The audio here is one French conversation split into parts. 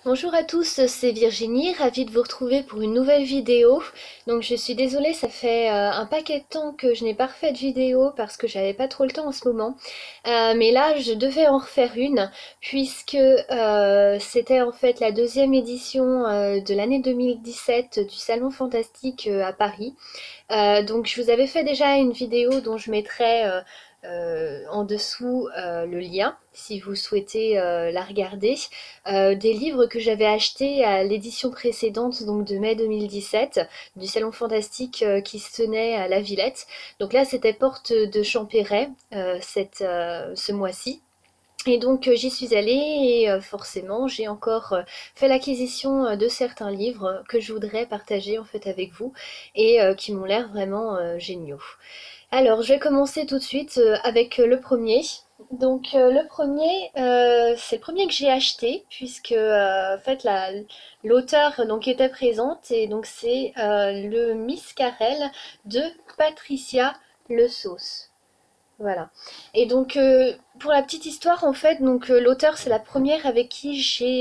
Bonjour à tous, c'est Virginie, ravie de vous retrouver pour une nouvelle vidéo. Donc je suis désolée, ça fait un paquet de temps que je n'ai pas refait de vidéo parce que j'avais pas trop le temps en ce moment. Mais là, je devais en refaire une puisque c'était en fait la deuxième édition de l'année 2017 du Salon Fantastique à Paris. Donc je vous avais fait déjà une vidéo dont je mettrai en dessous le lien si vous souhaitez la regarder, des livres que j'avais achetés à l'édition précédente, donc de mai 2017, du Salon Fantastique qui se tenait à La Villette. Donc là c'était Porte de Champéret ce mois-ci. Et donc j'y suis allée et forcément j'ai encore fait l'acquisition de certains livres que je voudrais partager en fait avec vous et qui m'ont l'air vraiment géniaux. Alors je vais commencer tout de suite avec le premier. Donc le premier, c'est le premier que j'ai acheté puisque en fait l'auteur donc était présente et donc c'est le Miss Carrel de Patricia Le Sauce. Voilà. Et donc, pour la petite histoire, en fait, donc l'auteur, c'est la première avec qui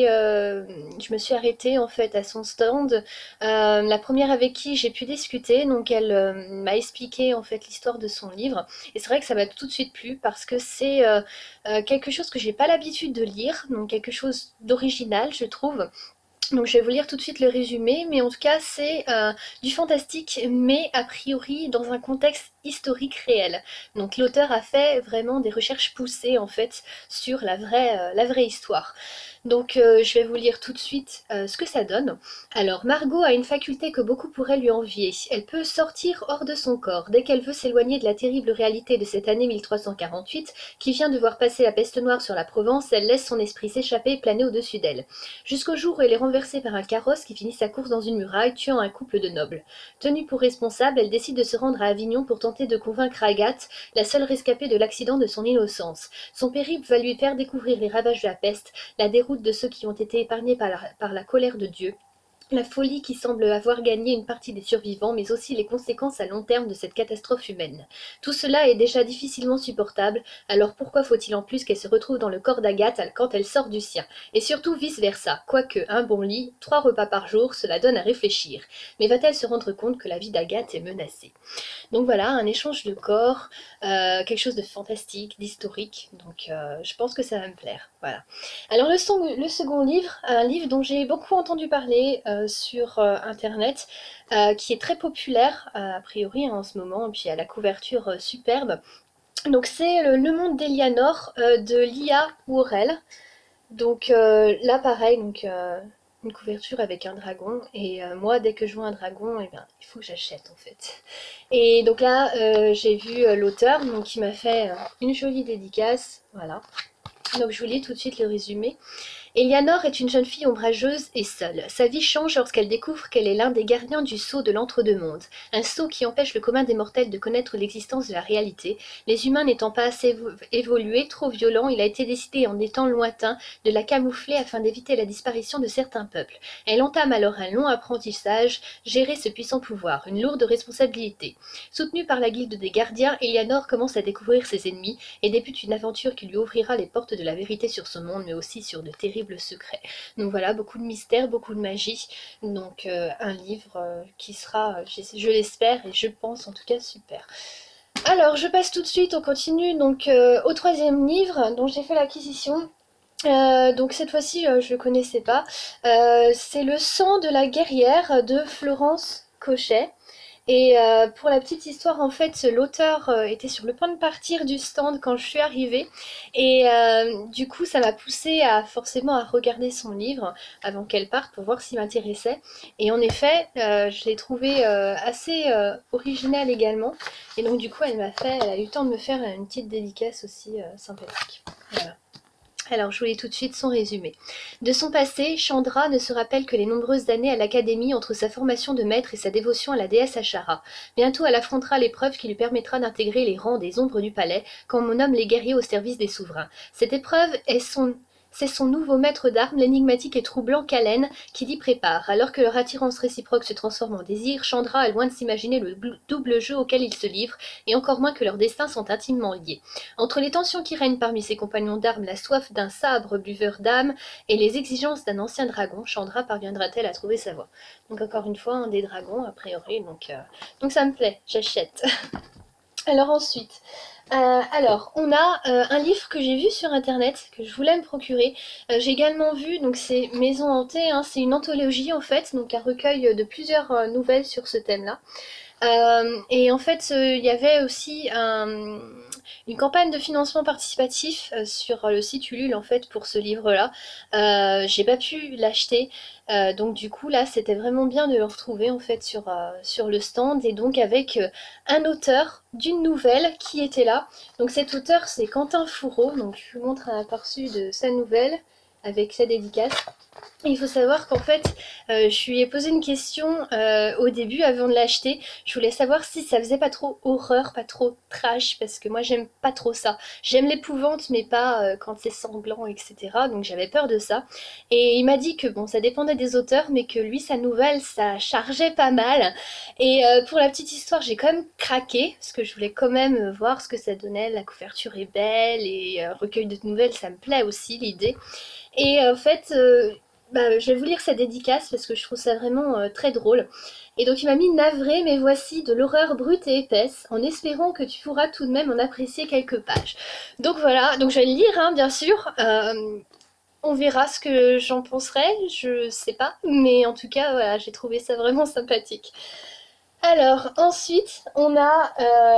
je me suis arrêtée en fait à son stand. La première avec qui j'ai pu discuter. Donc, elle m'a expliqué en fait l'histoire de son livre. Et c'est vrai que ça m'a tout de suite plu parce que c'est quelque chose que j'ai pas l'habitude de lire, donc quelque chose d'original, je trouve. Donc je vais vous lire tout de suite le résumé, mais en tout cas c'est du fantastique, mais a priori dans un contexte historique réel. Donc l'auteur a fait vraiment des recherches poussées en fait sur la vraie histoire. Donc je vais vous lire tout de suite ce que ça donne. Alors Margot a une faculté que beaucoup pourraient lui envier. Elle peut sortir hors de son corps dès qu'elle veut s'éloigner de la terrible réalité de cette année 1348 qui vient de voir passer la peste noire sur la Provence. Elle laisse son esprit s'échapper et planer au-dessus d'elle. Jusqu'au jour où elle est renversée par un carrosse qui finit sa course dans une muraille, tuant un couple de nobles. Tenue pour responsable, elle décide de se rendre à Avignon pour tenter de convaincre Agathe, la seule rescapée de l'accident, de son innocence. Son périple va lui faire découvrir les ravages de la peste, la déroute de ceux qui ont été épargnés par la colère de Dieu, la folie qui semble avoir gagné une partie des survivants, mais aussi les conséquences à long terme de cette catastrophe humaine. Tout cela est déjà difficilement supportable, alors pourquoi faut-il en plus qu'elle se retrouve dans le corps d'Agathe quand elle sort du sien? Et surtout vice-versa, quoique un bon lit, 3 repas par jour, cela donne à réfléchir. Mais va-t-elle se rendre compte que la vie d'Agathe est menacée? Donc voilà, un échange de corps, quelque chose de fantastique, d'historique, donc je pense que ça va me plaire. Voilà. Alors le second livre, un livre dont j'ai beaucoup entendu parler sur internet, qui est très populaire a priori en ce moment, et puis à la couverture superbe. Donc c'est Le Monde d'Elianor de Lia Worrell. Donc là pareil, donc une couverture avec un dragon et moi dès que je vois un dragon, eh bien, il faut que j'achète en fait. Et donc là j'ai vu l'auteur donc qui m'a fait une jolie dédicace, voilà. Donc je vous lis tout de suite le résumé. Eleanor est une jeune fille ombrageuse et seule. Sa vie change lorsqu'elle découvre qu'elle est l'un des gardiens du sceau de l'entre-deux-mondes, un sceau qui empêche le commun des mortels de connaître l'existence de la réalité. Les humains n'étant pas assez évolués, trop violents, il a été décidé en des temps lointains de la camoufler afin d'éviter la disparition de certains peuples. Elle entame alors un long apprentissage, gérer ce puissant pouvoir, une lourde responsabilité. Soutenue par la guilde des gardiens, Eleanor commence à découvrir ses ennemis et débute une aventure qui lui ouvrira les portes de la vérité sur ce monde, mais aussi sur de terribles secrets. Donc voilà, beaucoup de mystère, beaucoup de magie. Donc un livre qui sera, je l'espère, et je pense en tout cas super. Alors je passe tout de suite, on continue donc au troisième livre dont j'ai fait l'acquisition. Donc cette fois-ci, je ne connaissais pas. C'est Le sang de la guerrière de Florence Cochet. Et pour la petite histoire, en fait, l'auteur était sur le point de partir du stand quand je suis arrivée. Et du coup, ça m'a poussée à forcément à regarder son livre avant qu'elle parte pour voir s'il m'intéressait. Et en effet, je l'ai trouvé assez original également. Et donc du coup, elle a eu le temps de me faire une petite dédicace aussi sympathique. Voilà. Alors, je vous lis tout de suite son résumé. De son passé, Chandra ne se rappelle que les nombreuses années à l'académie entre sa formation de maître et sa dévotion à la déesse Ashara. Bientôt, elle affrontera l'épreuve qui lui permettra d'intégrer les rangs des ombres du palais, quand on nomme les guerriers au service des souverains. Cette épreuve est son c'est son nouveau maître d'armes, l'énigmatique et troublant Kalen, qui l'y prépare. Alors que leur attirance réciproque se transforme en désir, Chandra est loin de s'imaginer le double jeu auquel ils se livrent, et encore moins que leurs destins sont intimement liés. Entre les tensions qui règnent parmi ses compagnons d'armes, la soif d'un sabre buveur d'âme, et les exigences d'un ancien dragon, Chandra parviendra-t-elle à trouver sa voie? Donc encore une fois, un des dragons, a priori, donc ça me plaît, j'achète. Alors ensuite, on a un livre que j'ai vu sur internet, que je voulais me procurer. J'ai également vu, donc c'est Maison hantée, hein, c'est une anthologie en fait, donc un recueil de plusieurs nouvelles sur ce thème-là. Et en fait, il y avait aussi une campagne de financement participatif sur le site Ulule en fait pour ce livre-là. J'ai pas pu l'acheter, donc du coup là c'était vraiment bien de le retrouver en fait sur le stand et donc avec un auteur d'une nouvelle qui était là. Donc cet auteur c'est Quentin Fourreau, donc je vous montre un aperçu de sa nouvelle avec sa dédicace. Il faut savoir qu'en fait, je lui ai posé une question au début avant de l'acheter. Je voulais savoir si ça faisait pas trop horreur, pas trop trash, parce que moi j'aime pas trop ça. J'aime l'épouvante, mais pas quand c'est sanglant, etc. Donc j'avais peur de ça. Et il m'a dit que bon, ça dépendait des auteurs, mais que lui, sa nouvelle, ça chargeait pas mal. Et pour la petite histoire, j'ai quand même craqué, parce que je voulais quand même voir ce que ça donnait. La couverture est belle, et recueil de nouvelles, ça me plaît aussi, l'idée. Et en fait, je vais vous lire sa dédicace parce que je trouve ça vraiment très drôle. Et donc il m'a mis navré, mais voici de l'horreur brute et épaisse, en espérant que tu pourras tout de même en apprécier quelques pages. Donc voilà, donc je vais le lire, hein, bien sûr. On verra ce que j'en penserai, je sais pas, mais en tout cas, voilà, j'ai trouvé ça vraiment sympathique. Alors ensuite, on a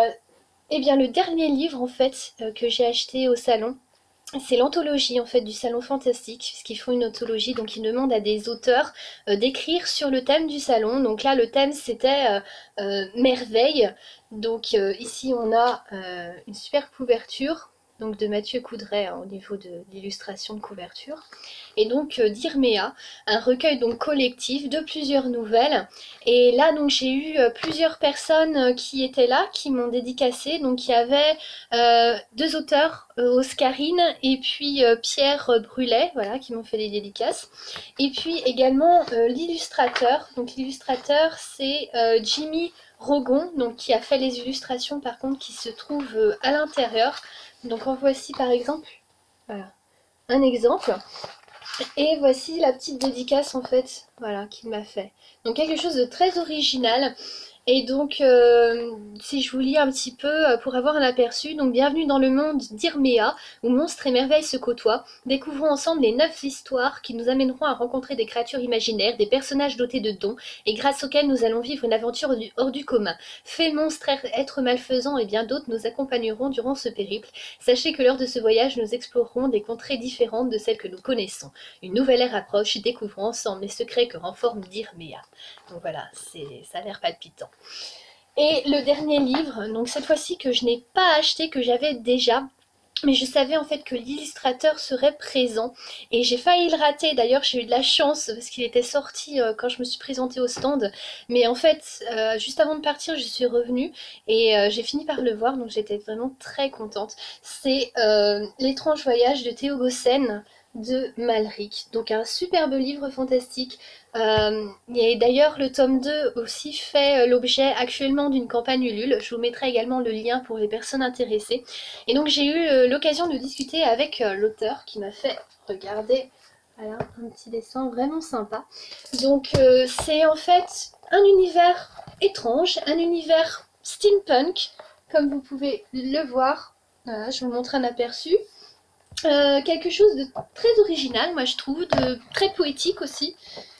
eh bien le dernier livre en fait que j'ai acheté au salon. C'est l'anthologie en fait du Salon Fantastique, puisqu'ils font une anthologie, donc ils demandent à des auteurs d'écrire sur le thème du salon. Donc là, le thème c'était merveille. Donc ici, on a une super couverture, donc de Mathieu Coudray hein, au niveau de l'illustration de couverture. Et donc d'Irméa, un recueil donc collectif de plusieurs nouvelles. Et là, donc j'ai eu plusieurs personnes qui étaient là, qui m'ont dédicacé. Donc il y avait deux auteurs, Oscarine et puis Pierre Brulet, voilà, qui m'ont fait des dédicaces. Et puis également l'illustrateur. Donc l'illustrateur, c'est Jimmy Rogon, donc qui a fait les illustrations par contre qui se trouvent à l'intérieur. Donc en voici par exemple, voilà, un exemple. Et voici la petite dédicace en fait, voilà, qu'il m'a fait. Donc quelque chose de très original. Et donc, si je vous lis un petit peu pour avoir un aperçu, donc bienvenue dans le monde d'Irméa, où monstres et merveilles se côtoient. Découvrons ensemble les 9 histoires qui nous amèneront à rencontrer des créatures imaginaires, des personnages dotés de dons, et grâce auxquels nous allons vivre une aventure hors du commun. Fées, monstres, êtres malfaisants et bien d'autres nous accompagneront durant ce périple. Sachez que lors de ce voyage, nous explorerons des contrées différentes de celles que nous connaissons. Une nouvelle ère approche, découvrons ensemble les secrets que renforme d'Irméa. Donc voilà, ça a l'air palpitant. Et le dernier livre, donc cette fois-ci que je n'ai pas acheté, que j'avais déjà, mais je savais en fait que l'illustrateur serait présent et j'ai failli le rater. D'ailleurs, j'ai eu de la chance parce qu'il était sorti quand je me suis présentée au stand. Mais en fait, juste avant de partir, je suis revenue et j'ai fini par le voir, donc j'étais vraiment très contente. C'est L'étrange voyage de Théo Gossen de Malric. Donc un superbe livre fantastique. Et d'ailleurs, le tome 2 aussi fait l'objet actuellement d'une campagne Ulule. Je vous mettrai également le lien pour les personnes intéressées. Et donc j'ai eu l'occasion de discuter avec l'auteur qui m'a fait regarder, voilà, un petit dessin vraiment sympa. Donc c'est en fait un univers étrange, un univers steampunk, comme vous pouvez le voir. Voilà, je vous montre un aperçu. Quelque chose de très original, moi je trouve, de très poétique aussi.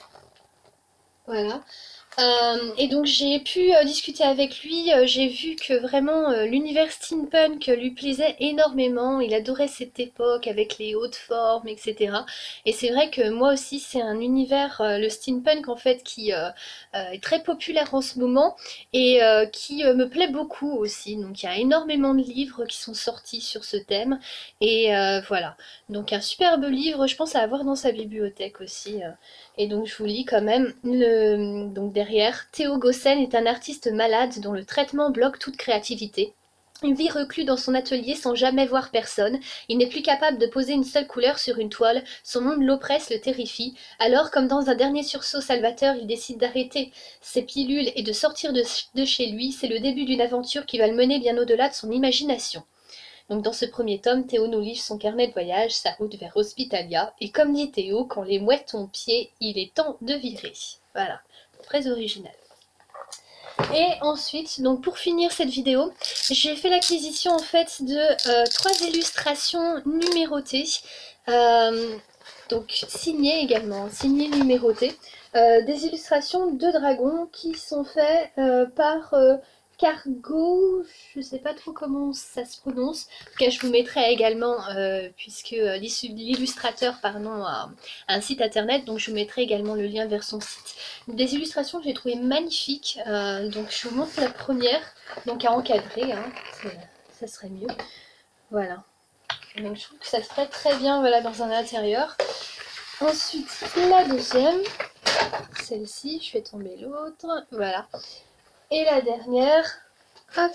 Voilà. Et donc j'ai pu discuter avec lui, j'ai vu que vraiment l'univers steampunk lui plaisait énormément, il adorait cette époque avec les hautes formes, etc. Et c'est vrai que moi aussi c'est un univers, le steampunk en fait, qui est très populaire en ce moment et qui me plaît beaucoup aussi. Donc il y a énormément de livres qui sont sortis sur ce thème et voilà. Donc un superbe livre, je pense à avoir dans sa bibliothèque aussi. Et donc je vous lis quand même donc derrière. Théo Gossen est un artiste malade dont le traitement bloque toute créativité. Il vit reclus dans son atelier sans jamais voir personne. Il n'est plus capable de poser une seule couleur sur une toile. Son monde l'oppresse, le terrifie. Alors, comme dans un dernier sursaut salvateur, il décide d'arrêter ses pilules et de sortir de chez lui. C'est le début d'une aventure qui va le mener bien au-delà de son imagination. Donc dans ce premier tome, Théo nous livre son carnet de voyage, sa route vers Hospitalia. Et comme dit Théo, quand les mouettes ont pied, il est temps de virer. Voilà, très original. Et ensuite, donc pour finir cette vidéo, j'ai fait l'acquisition en fait de 3 illustrations numérotées, donc signées également, signées numérotées, des illustrations de dragons qui sont faites par Cargo, je sais pas trop comment ça se prononce. En tout cas, je vous mettrai également, puisque l'illustrateur a un site internet, donc je vous mettrai également le lien vers son site. Des illustrations que j'ai trouvées magnifiques, donc je vous montre la première, donc à encadrer, hein, ça serait mieux. Voilà. Donc je trouve que ça serait très bien, voilà, dans un intérieur. Ensuite, la deuxième, celle-ci, je fais tomber l'autre, voilà. Et la dernière, hop.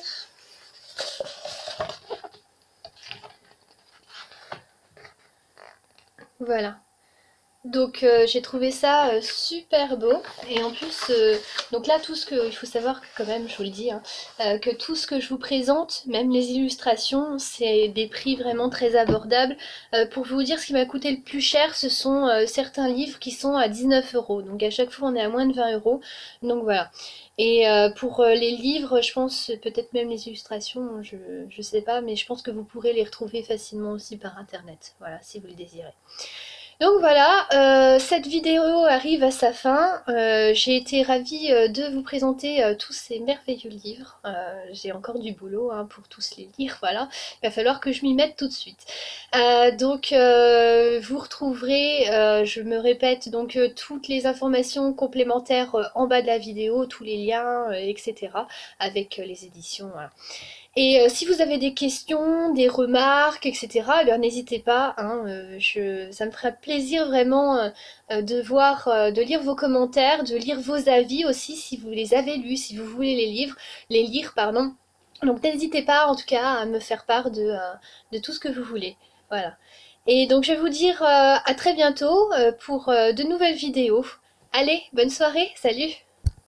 Voilà. Donc j'ai trouvé ça super beau et en plus donc là tout ce que il faut savoir quand même je vous le dis hein, que tout ce que je vous présente, même les illustrations, c'est des prix vraiment très abordables. Pour vous dire ce qui m'a coûté le plus cher, ce sont certains livres qui sont à 19 €, donc à chaque fois on est à moins de 20 €, donc voilà. Et pour les livres, je pense peut-être même les illustrations, je sais pas, mais je pense que vous pourrez les retrouver facilement aussi par internet, voilà, si vous le désirez. Donc voilà, cette vidéo arrive à sa fin. J'ai été ravie de vous présenter tous ces merveilleux livres. J'ai encore du boulot hein, pour tous les lire, voilà. Il va falloir que je m'y mette tout de suite. Donc vous retrouverez, je me répète, donc toutes les informations complémentaires en bas de la vidéo, tous les liens, etc. avec les éditions. Voilà. Et si vous avez des questions, des remarques, etc., alors n'hésitez pas, hein, ça me ferait plaisir vraiment de voir, de lire vos commentaires, de lire vos avis aussi si vous les avez lus, si vous voulez les lire, pardon. Donc n'hésitez pas en tout cas à me faire part de tout ce que vous voulez. Voilà. Et donc je vais vous dire à très bientôt pour de nouvelles vidéos. Allez, bonne soirée, salut!